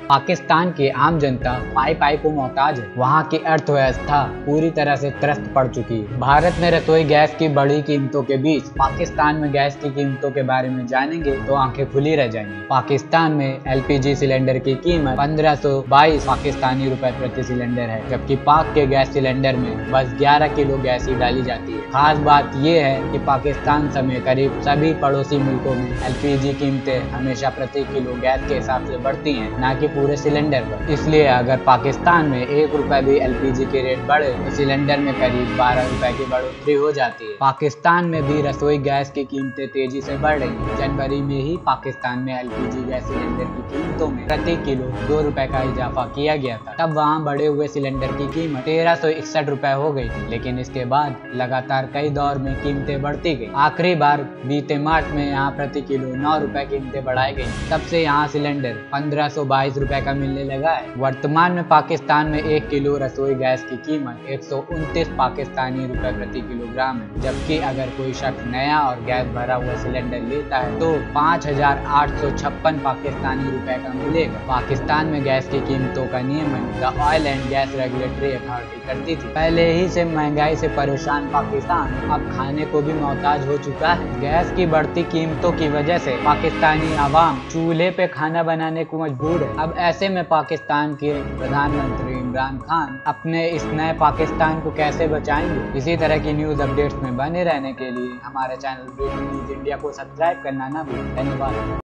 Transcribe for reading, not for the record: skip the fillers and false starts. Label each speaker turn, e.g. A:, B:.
A: पाकिस्तान की आम जनता पाई को मोहताज है। वहाँ की अर्थव्यवस्था पूरी तरह से त्रस्त पड़ चुकी है। भारत में रसोई गैस की बढ़ी कीमतों के बीच पाकिस्तान में गैस की कीमतों के बारे में जानेंगे तो आंखें खुली रह जाएंगी। पाकिस्तान में एलपीजी सिलेंडर की कीमत 1522 पाकिस्तानी रुपए प्रति सिलेंडर है, जबकि पाक के गैस सिलेंडर में बस 11 किलो गैस ही डाली जाती है। खास बात यह है कि पाकिस्तान समेत करीब सभी पड़ोसी मुल्कों में एलपीजी कीमतें हमेशा प्रति किलो गैस के हिसाब से बढ़ती हैं, न कि पूरे सिलेंडर पर। इसलिए अगर पाकिस्तान में 1 रुपए भी एलपीजी के रेट बढ़े तो सिलेंडर में करीब 12 रुपए की बढ़ोतरी हो जाती है। पाकिस्तान में भी रसोई गैस की कीमतें तेजी से बढ़ रही हैं। जनवरी में ही पाकिस्तान में एलपीजी गैस सिलेंडर की कीमतों में प्रति किलो 2 रुपए का इजाफा किया गया था। तब वहाँ बढ़े हुए सिलेंडर की कीमत 1361 रुपए हो गई थी, लेकिन इसके बाद लगातार कई दौर में कीमतें बढ़ती गई। आखिरी बार बीते मार्च में यहाँ प्रति किलो 9 रुपए कीमतें बढ़ाई गई। तब से यहाँ सिलेंडर 1522 रुपए का मिलने लगा है। वर्तमान में पाकिस्तान में 1 किलो रसोई गैस की कीमत 129 पाकिस्तानी रुपए प्रति किलोग्राम है, जबकि अगर कोई शख्स नया और गैस भरा हुआ सिलेंडर लेता है तो 5856 पाकिस्तानी रुपए का मिलेगा। पाकिस्तान में गैस की कीमतों का नियमन the oil and gas regulatory authority करती थी। पहले ही से महंगाई से परेशान पाकिस्तान अब खाने को भी मोहताज हो चुका है। गैस की बढ़ती कीमतों की वजह से पाकिस्तानी आवाम चूल्हे पे खाना बनाने को मजबूर है। अब ऐसे में पाकिस्तान के प्रधानमंत्री इमरान खान अपने इस नए पाकिस्तान को कैसे बचाएंगे? इसी तरह की न्यूज अपडेट्स में बने रहने के लिए हमारे चैनल ब्रेकिंग न्यूज इंडिया को सब्सक्राइब करना ना भूलें। धन्यवाद।